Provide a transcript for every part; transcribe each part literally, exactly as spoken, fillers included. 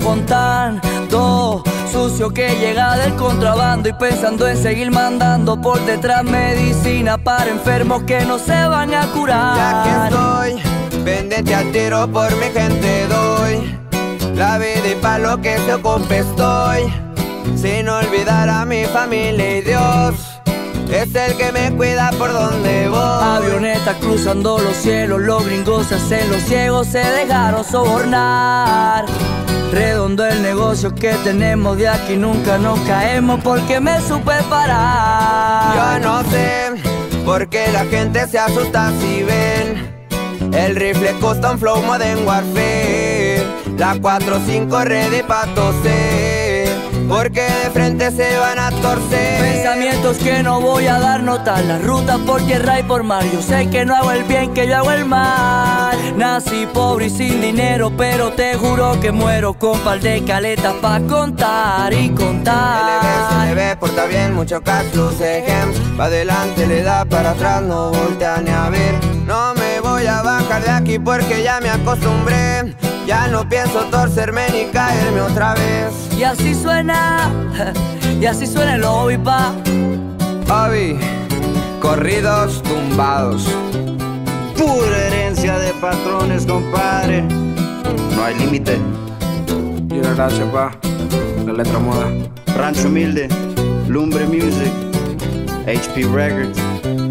contando. Sucio que llega del contrabando y pensando en seguir mandando por detrás medicina para enfermos que no se van a curar. Ya que estoy, véndete al tiro, por mi gente doy la vida y pa' lo que se ocupe estoy. Sin olvidar a mi familia y Dios es el que me cuida por donde voy. Avionetas cruzando los cielos, los gringos se hacen los ciegos, se dejaron sobornar. Redondo el negocio que tenemos, de aquí nunca nos caemos porque me supe parar. Yo no sé por qué la gente se asusta si ven el rifle Custom Flow Modern Warfare, la cuatro cinco ready pa' toser, porque de frente se van a torcer. Pensamientos que no voy a dar nota, la ruta por tierra y por mar. Yo sé que no hago el bien, que yo hago el mal. Nací pobre y sin dinero, pero te juro que muero con par de caletas pa' contar y contar. Se le ve, se le ve, porta bien, mucho cash, luce gems. Pa' adelante le da, para atrás no voltea ni a ver. No me voy a bajar de aquí porque ya me acostumbré. Ya no pienso torcerme ni caerme otra vez. Y así suena, y así suena el hobby, pa. Hobby, corridos tumbados. Pura herencia de patrones, compadre. No hay límite. Y la gracia, pa. La letra moda. Rancho Humilde, Lumbre Music, H P Records.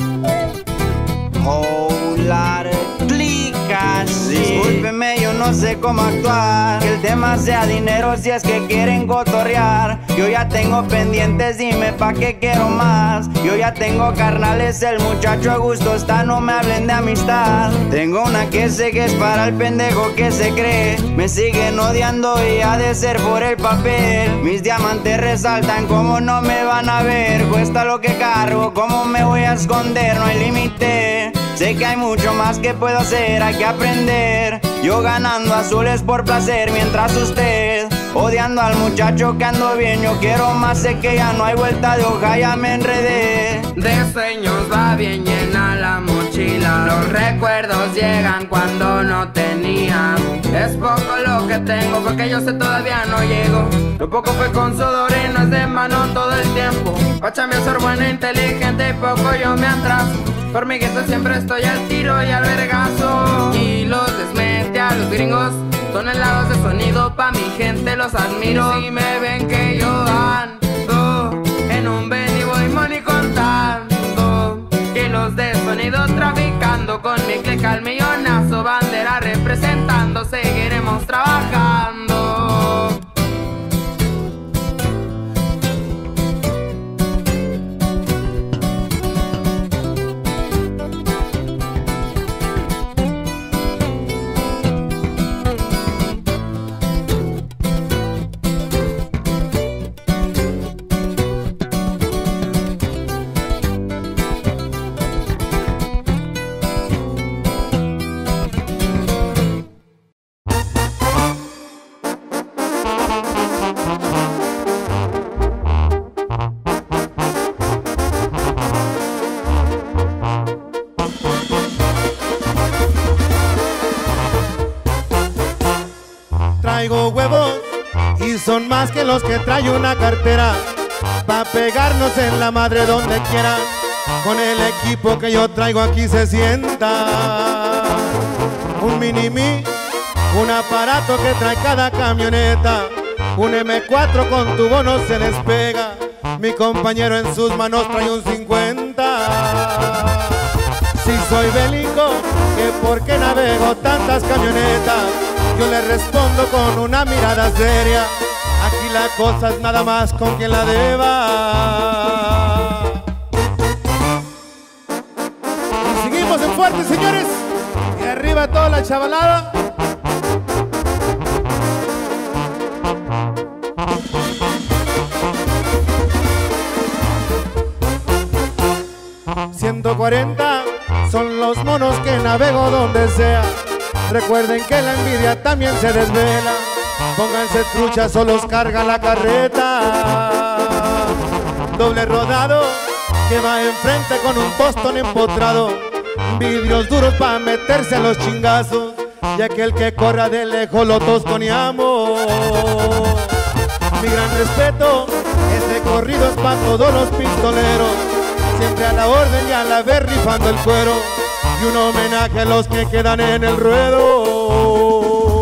Whole lot of clicas. Discúlpeme, yo no sé cómo actuar. Que el tema sea dinero si es que quieren cotorrear. Yo ya tengo pendientes, dime pa' qué quiero más. Yo ya tengo carnales, el muchacho a gusto está, no me hablen de amistad. Tengo una que sé que es para el pendejo que se cree. Me siguen odiando y ha de ser por el papel. Mis diamantes resaltan, como no me van a ver. Cuesta lo que cargo, cómo me voy a esconder, no hay límite. Sé que hay mucho más que puedo hacer, hay que aprender. Yo ganando azules por placer, mientras usted odiando al muchacho que ando bien. Yo quiero más, sé que ya no hay vuelta de hoja, ya me enredé. De sueños va bien llena la mochila. Los recuerdos llegan cuando no tenía. Es poco lo que tengo porque yo sé todavía no llego. Lo poco fue con sudor y no es de mano todo el tiempo. Pacha me ser buena, inteligente y poco yo me atraso. Por mi gueto siempre estoy al tiro y al vergazo. Y los desmente a los gringos, toneladas de sonido pa' mi gente, los admiro. Si me ven que yo ando en un Benny voy money contando kilos de sonido, traficando con mi click al millonazo. Bandera representando, seguiremos trabajando. Traigo huevos y son más que los que trae una cartera, pa' pegarnos en la madre donde quiera. Con el equipo que yo traigo aquí se sienta un mini-mi, un aparato que trae cada camioneta. Un eme cuatro con tubo no se despega. Mi compañero en sus manos trae un cincuenta. Si soy bélico, que por qué navego tantas camionetas, yo le respondo con una mirada seria. Aquí la cosa es nada más con quien la deba. Y seguimos en fuerte, señores. Y arriba toda la chavalada. ciento cuarenta son los monos que navego donde sea. Recuerden que la envidia también se desvela. Pónganse truchas o los carga la carreta. Doble rodado que va enfrente con un postón empotrado. Vidrios duros para meterse a los chingazos. Y aquel que corra de lejos lo tostoneamos. respeto, este corrido es para todos los pistoleros, siempre a la orden y a la vez rifando el cuero, y un homenaje a los que quedan en el ruedo.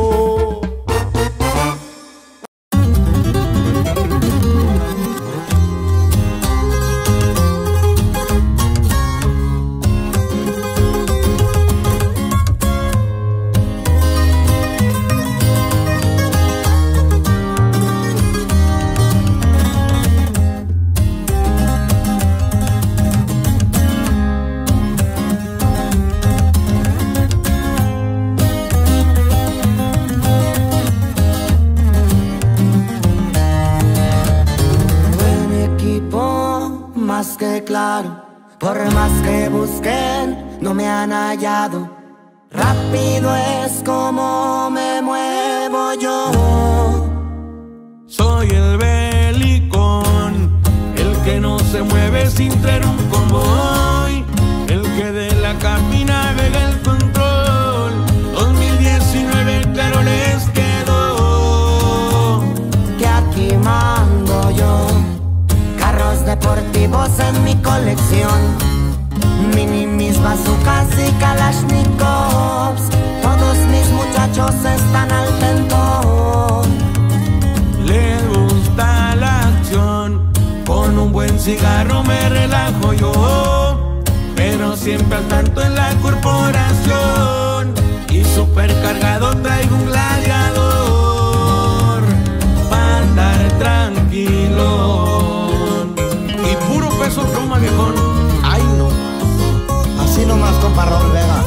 Más que claro, por más que busquen, no me han hallado. Rápido es como me muevo yo. Soy el belicón, el que no se mueve sin traer un convoy, el que de la cabina navega el control. dos mil diecinueve claro les quedó que aquí mando yo. Carros deportivos en mi colección, minimis, bazucas y kalashnikovs. Todos mis muchachos están al tentón. Les gusta la acción, con un buen cigarro me relajo yo, pero siempre al tanto en la corporación, y supercargado traigo un gladiador para andar tranquilo. Y puro peso pluma, viejón. Ay, no. Así nomás, compa Raúl Vega.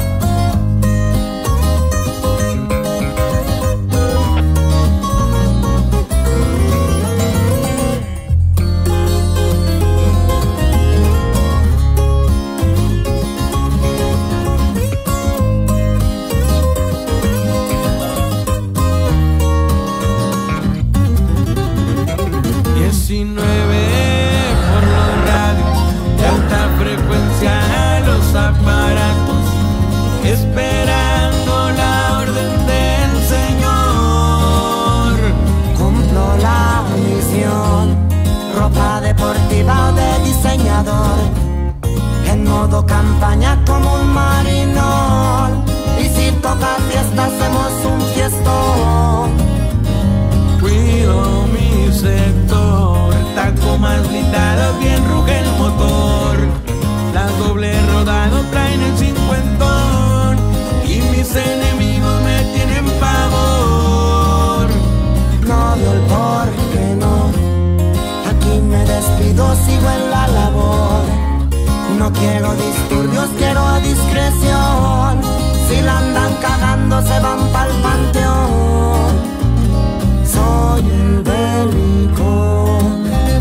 diecinueve por los radios de alta frecuencia, los aparatos, esperando la orden del Señor. Cumplo la misión, ropa deportiva o de diseñador, en modo campaña como un marinol. Y si toca fiesta hacemos un fiestón. Cuido mi sector, taco más blindado, bien ruge el motor. Las doble rodado traen el cincuentón, y mis enemigos me tienen pavor. No veo el por qué no, aquí me despido, sigo en la labor. No quiero disturbios, quiero discreción. Si la andan cagando se van pa'l panteón. Soy el belicón.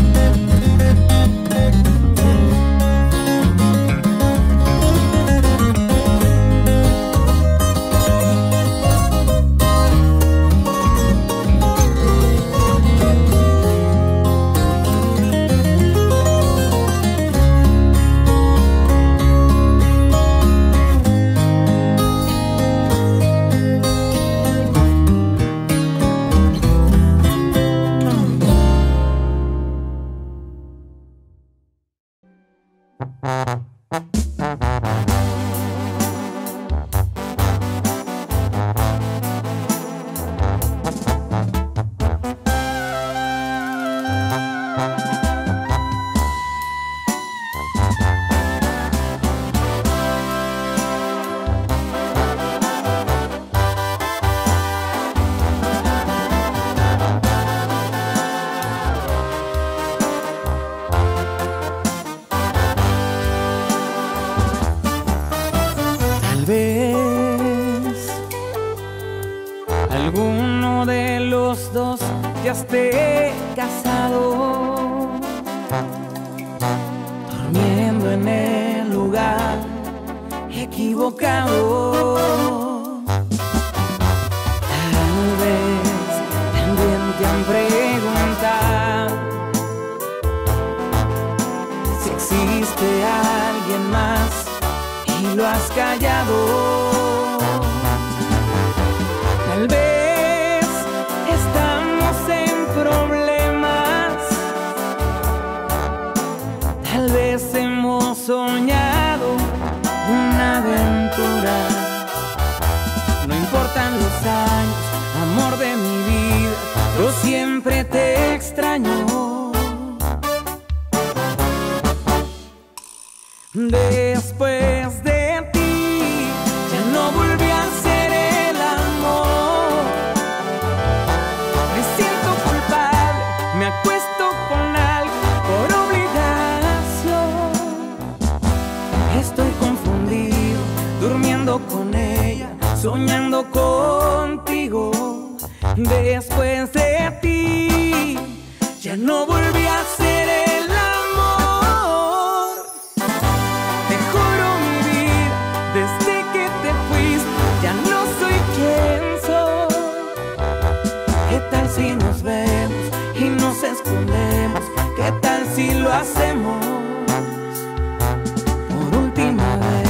Alguno de los dos ya esté casado, durmiendo en el lugar equivocado. Tal vez también te han preguntado si existe alguien más y lo has callado. Tal vez estamos en problemas te extraño. Después de ti ya no volví a hacer el amor. Me siento culpable, me acuesto con alguien por obligación. Estoy confundido, durmiendo con ella, soñando contigo. Después de ti ya no volví a hacer el amor. Te juro mi vida, desde que te fuiste ya no soy quien soy. ¿Qué tal si nos vemos y nos escondemos? ¿Qué tal si lo hacemos por última vez?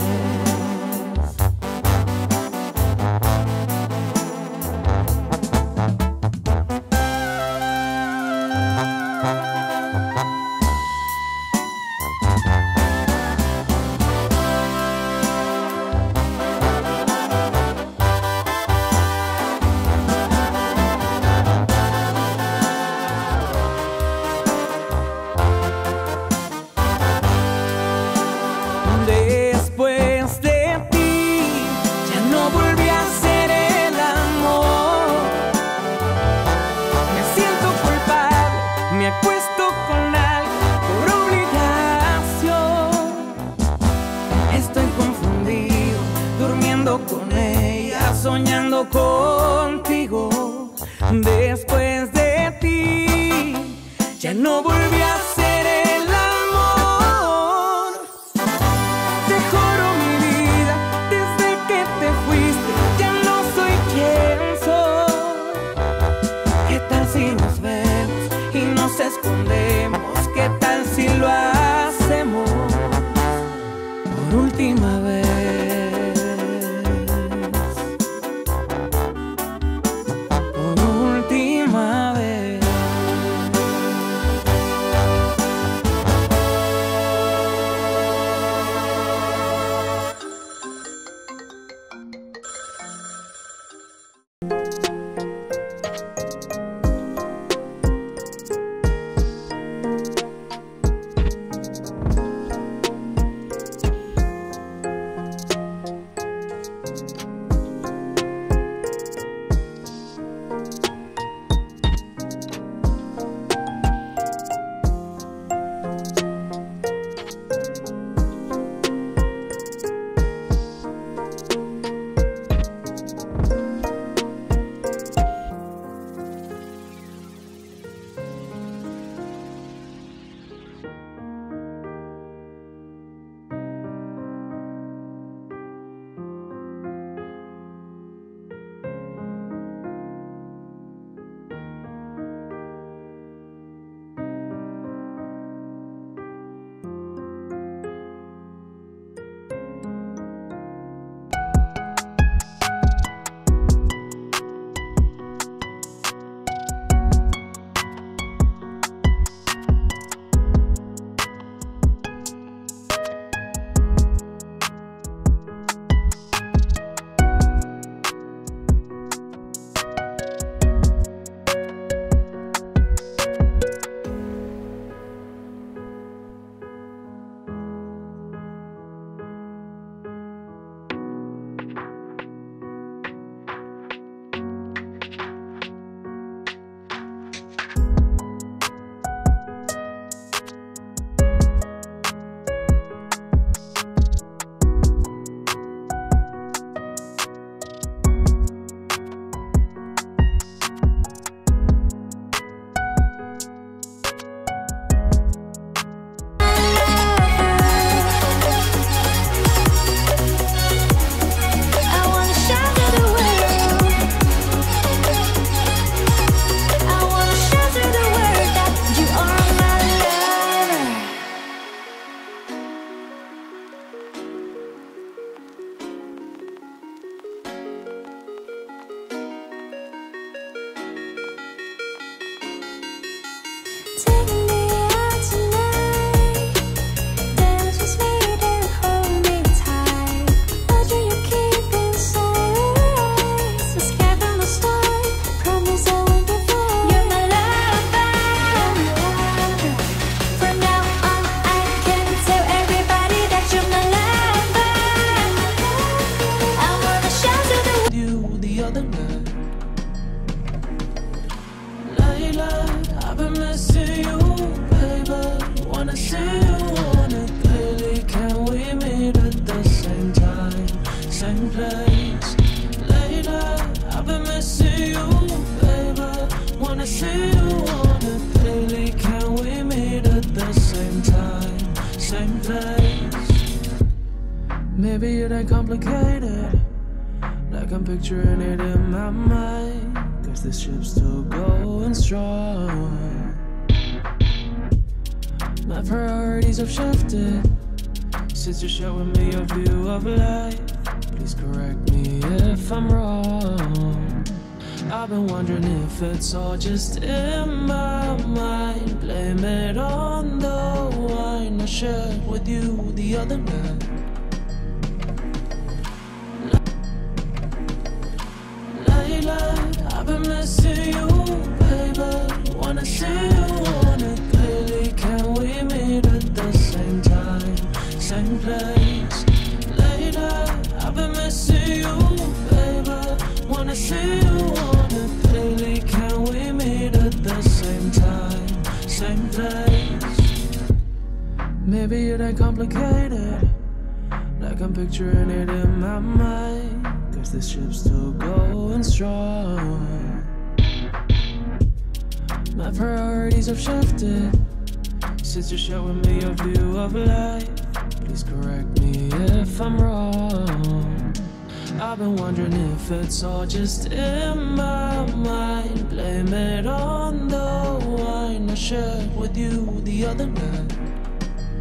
Después de ti ya no volví a hacer el amor. Me siento culpable, me acuesto con alguien por obligación. Estoy confundido, durmiendo con ella, soñando contigo. Después de ti ya no volví a hacer el amor. Te juro mi vida, desde que te fuiste ya no soy quien soy. ¿Qué tal si nos vemos y nos escondemos? ¿Qué tal si lo hacemos por última vez? Por última vez. You're my life. see you on a daily. Can we meet at the same time, same place? Maybe it ain't complicated, like I'm picturing it in my mind, cause this ship's still going strong. My priorities have shifted since you're showing me your view of life. Please correct me if I'm wrong. I've been wondering if it's all just in my mind. Blame it on the wine I shared with you the other night. Lately, I've been missing you, baby. Wanna see you on a daily. Can we meet at the same time, same place? Lately, I've been missing you, baby. Wanna see you on a daily. Can we meet at the same time, same place? Maybe it ain't complicated, like I'm picturing it in my mind, cause this ship's still going strong. My priorities have shifted since you're showing me your view of life. Please correct me if I'm wrong. I've been wondering if it's all just in my mind. Blame it on the wine I shared with you the other night.